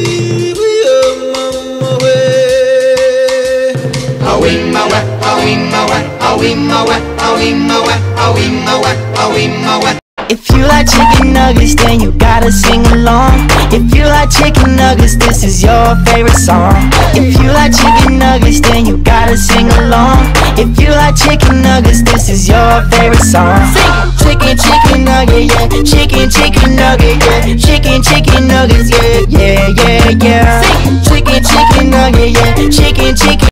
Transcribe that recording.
If you like chicken nuggets, then you gotta sing along. If you like chicken nuggets, this is your favorite song. If you like chicken nuggets, then you gotta sing along. If you like chicken nuggets, this is your favorite song. Chicken, chicken nugget, yeah. Chicken, chicken nugget, yeah. Chicken, chicken nuggets, yeah, yeah, yeah, yeah. Chicken, chicken nugget, yeah. Chicken, chicken